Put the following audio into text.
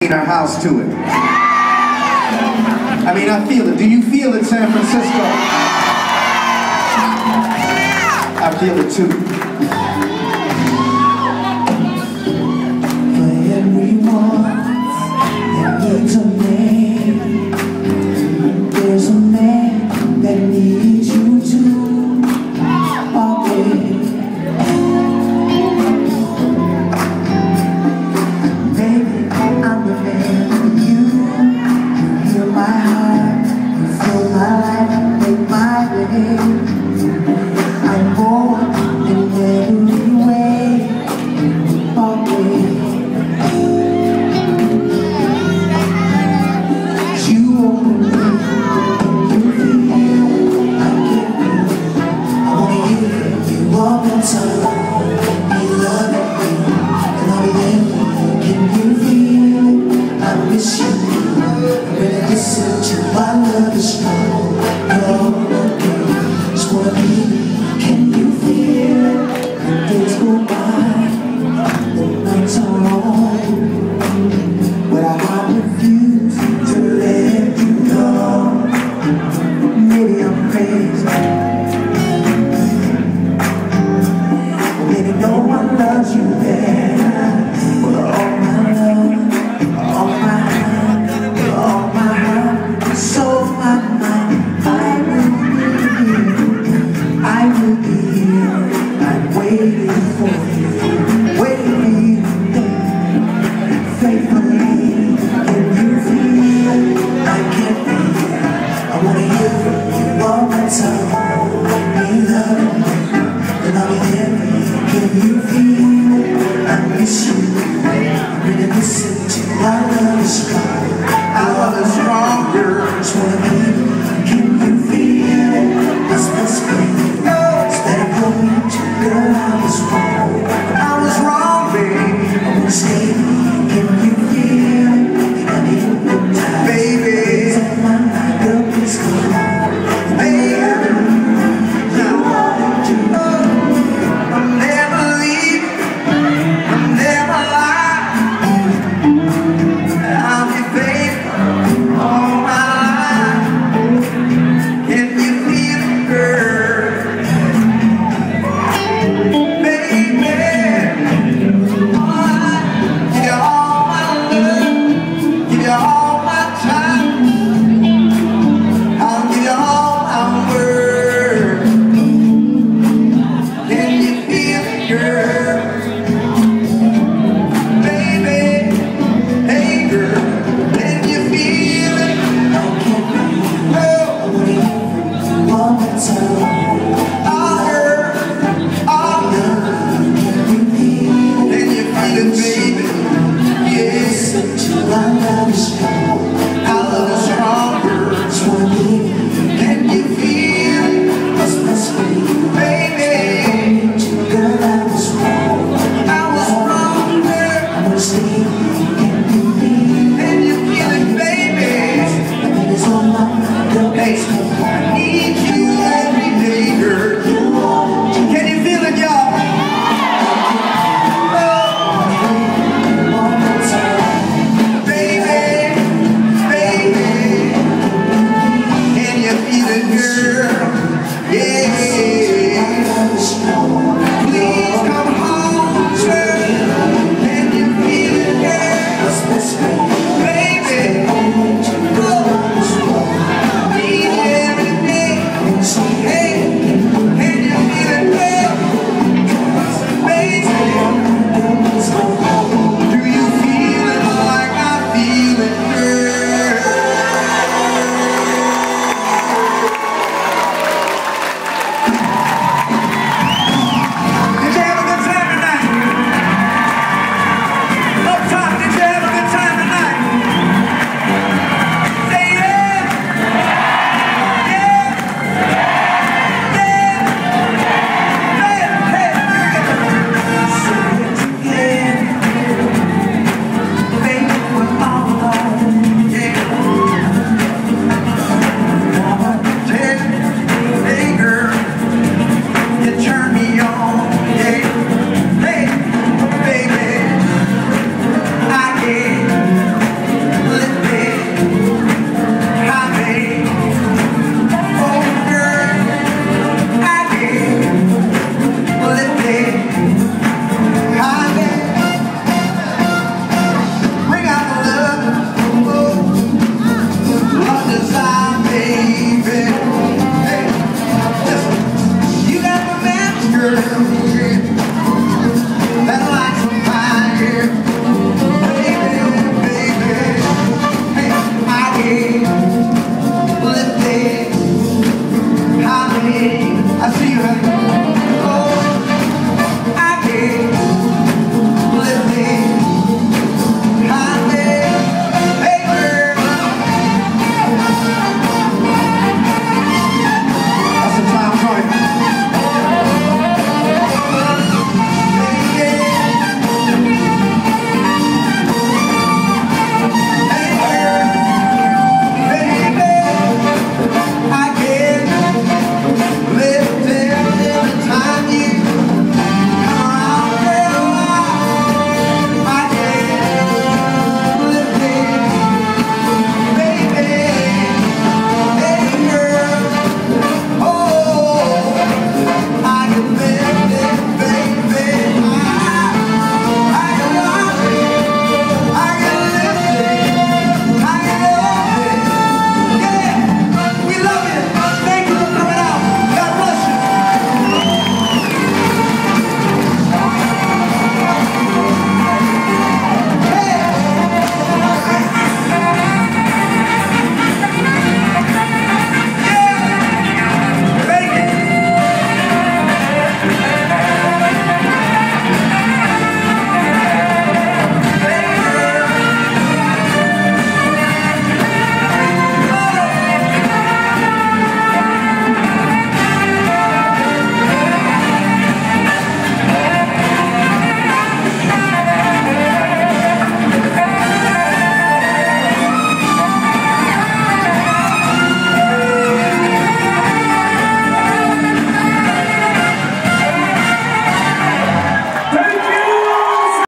in our house to it. I mean, I feel it. Do you feel it, San Francisco? I feel it too. For everyone that needs a man, there's a man that needs you too. Oh, baby. Baby, I'm the man for you. You heal my heart, you fill my life, make my day. I'm more in every way. Oh, baby. You open me, you feel I get me. I wanna hear you all the time. You love me, and I'll be there. Can you feel it? I miss you. I'm ready to listen to my love is strong. Come on, just wanna be. Can you feel it? The days go by, the nights are long, but I refuse to let you go. Maybe I'm crazy, maybe no one loves you better. But all my love, all my heart, soul, my mind, I will be here. I'm waiting for you, waiting faithfully. Can you feel? I can't feel. I wanna hear from you all the time. You love me, and I'll be there for you. Can you feel? I miss you. I'm ready to listen to my love is strong. Our love is stronger. Just wanna be. Can you feel? This must be. Instead of going to girl, I was wrong. I was wrong, babe. I wanna stay. Can you feel? I need no time, baby. My girl, please come on, baby. You wanna do? I'll never leave. I'll never lie. I'll be faithful all my life. Can you feel it, girl? Baby, give you all my love, give you all my time. I'll give you all my word. Can you feel it, girl? Baby, hey girl, let